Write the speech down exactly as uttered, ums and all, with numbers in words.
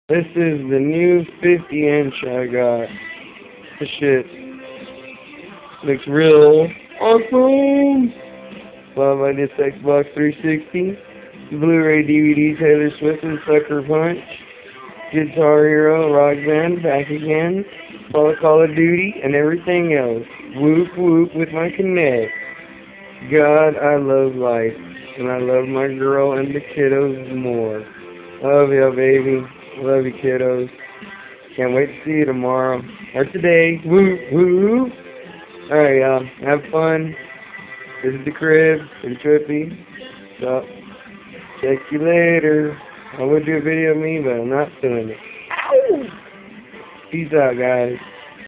This is the new fifty inch I got. This shit looks real awesome. Love by this Xbox three sixty. Blu-ray D V D Taylor Swift and Sucker Punch. Guitar Hero, Rock Band, back again. Call of Call of Duty, and everything else. Whoop whoop with my Kinect. God, I love life. And I love my girl and the kiddos more. Love ya, baby. Love you, kiddos. Can't wait to see you tomorrow. Or today. Whoop whoop. Alright, y'all. Have fun. This is the crib. It's trippy. So, check you later. I would do a video of me, but I'm not doing it. Ow! Peace out, guys.